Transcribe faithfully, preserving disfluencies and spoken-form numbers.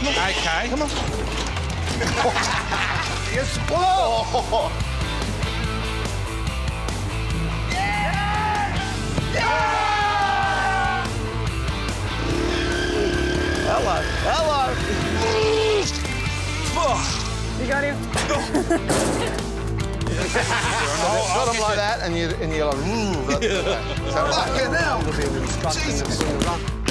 Okay. Come on. Yes. Whoa! Yeah! Yeah! Hello. Hello. You got him? Got him like that, and you and you're like, mm, that's right. So, fucking hell! Jesus.